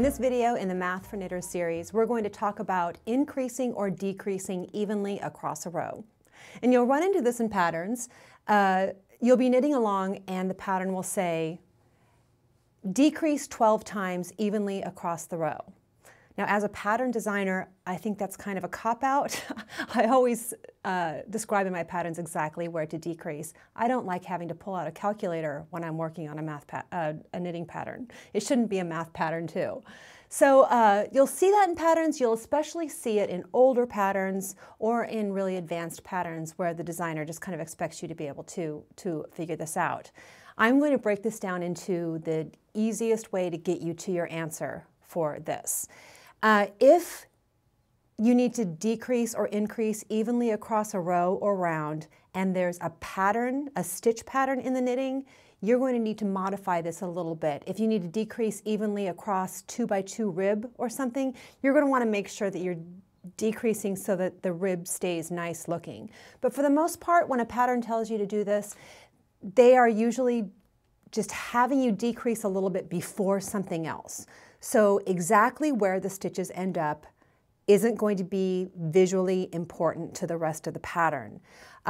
this video in the Math for Knitters series, we're going to talk about increasing or decreasing evenly across a row. And you'll run into this in patterns. You'll be knitting along and the pattern will say, decrease 12 times evenly across the row. Now, as a pattern designer, I think that's kind of a cop-out. I always describe in my patterns exactly where to decrease. I don't like having to pull out a calculator when I'm working on a knitting pattern. It shouldn't be a math pattern too. So you'll see that in patterns. You'll especially see it in older patterns or in really advanced patterns where the designer just kind of expects you to be able to figure this out. I'm going to break this down into the easiest way to get you to your answer for this. If you need to decrease or increase evenly across a row or round, and there's a pattern, a stitch pattern in the knitting, you're going to need to modify this a little bit. If you need to decrease evenly across 2x2 rib or something, you're going to want to make sure that you're decreasing so that the rib stays nice looking. But for the most part, when a pattern tells you to do this, they are usually just having you decrease a little bit before something else. So exactly where the stitches end up isn't going to be visually important to the rest of the pattern.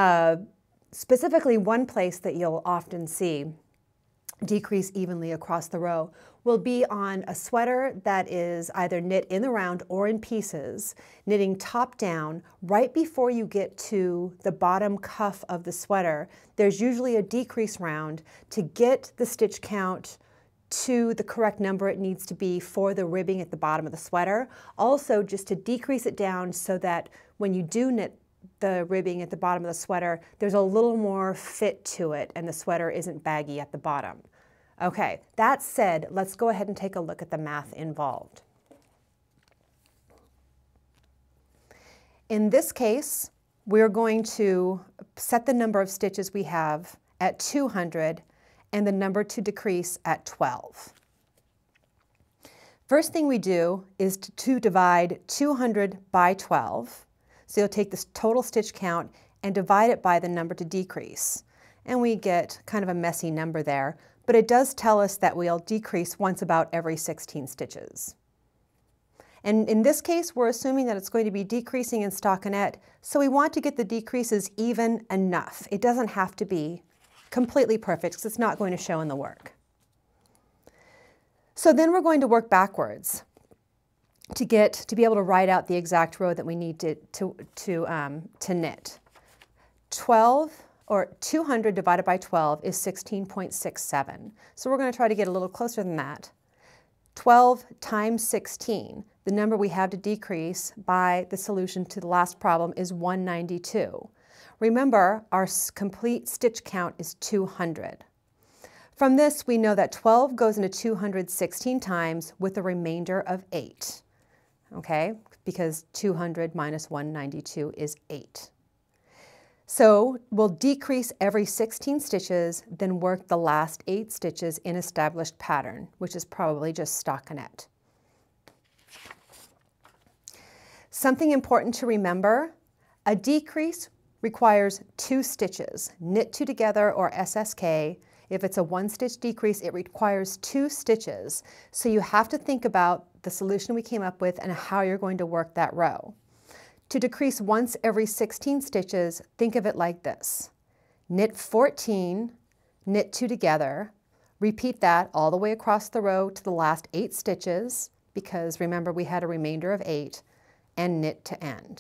Specifically, one place that you'll often see decrease evenly across the row will be on a sweater that is either knit in the round or in pieces, knitting top down. Right before you get to the bottom cuff of the sweater, there's usually a decrease round to get the stitch count to the correct number it needs to be for the ribbing at the bottom of the sweater. Also, just to decrease it down so that when you do knit the ribbing at the bottom of the sweater, there's a little more fit to it and the sweater isn't baggy at the bottom. Okay, that said, let's go ahead and take a look at the math involved. In this case, we're going to set the number of stitches we have at 200 and the number to decrease at 12. First thing we do is to divide 200 by 12. So you'll take this total stitch count and divide it by the number to decrease. And we get kind of a messy number there, but it does tell us that we'll decrease once about every 16 stitches. And in this case, we're assuming that it's going to be decreasing in stockinette, so we want to get the decreases even enough. It doesn't have to be completely perfect because it's not going to show in the work. So then we're going to work backwards to be able to write out the exact row that we need to knit. 12 or 200 divided by 12 is 16.67. So we're going to try to get a little closer than that. 12 times 16, the number we have to decrease by the solution to the last problem is 192. Remember, our complete stitch count is 200. From this, we know that 12 goes into 200 16 times with a remainder of 8. Okay, because 200 minus 192 is 8. So we'll decrease every 16 stitches, then work the last 8 stitches in established pattern, which is probably just stockinette. Something important to remember, a decrease requires 2 stitches, knit 2 together or SSK. If it's a 1-stitch decrease, it requires 2 stitches. So you have to think about the solution we came up with and how you're going to work that row. To decrease once every 16 stitches, think of it like this. Knit 14, knit 2 together, repeat that all the way across the row to the last 8 stitches, because remember we had a remainder of 8, and knit to end.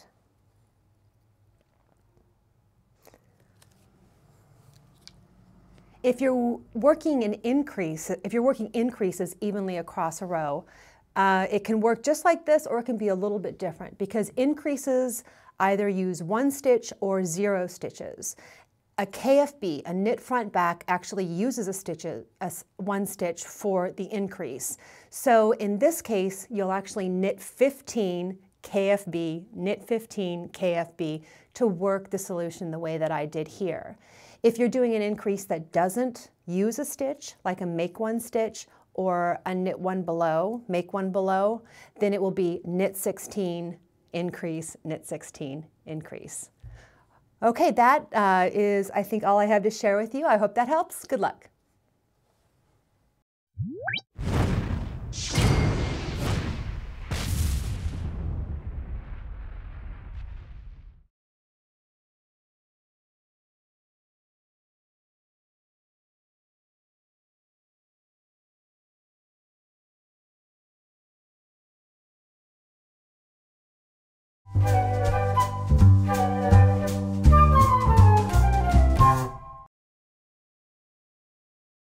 If you're working increases evenly across a row, it can work just like this, or it can be a little bit different, because increases either use 1 stitch or 0 stitches. A KFB, a knit front back, actually uses a 1 stitch for the increase. So in this case, you'll actually knit 15 KFB, knit 15 KFB to work the solution the way that I did here. If you're doing an increase that doesn't use a stitch, like a make 1 stitch or a knit 1 below, make 1 below, then it will be knit 16, increase, knit 16, increase. Okay, that is, I think, all I have to share with you. I hope that helps. Good luck.